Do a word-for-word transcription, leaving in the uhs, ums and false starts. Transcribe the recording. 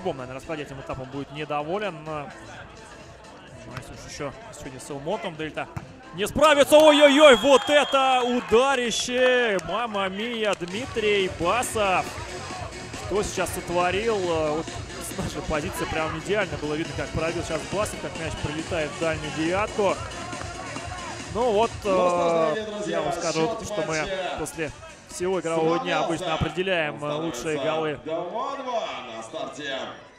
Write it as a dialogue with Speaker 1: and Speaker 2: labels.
Speaker 1: по-любому, наверное, раскладе этим этапом будет недоволен. Если уж еще сегодня с Элмотом Дельта не справится. Ой-ой-ой, вот это ударище! Мама мия, Дмитрий Басов. Что сейчас сотворил? Вот с нашей позиции прям идеально было видно, как пробил сейчас Басов, как мяч прилетает в дальнюю девятку. Ну вот, э, я вам скажу, что мы после всего игрового дня обычно определяем лучшие голы.
Speaker 2: два-два на старте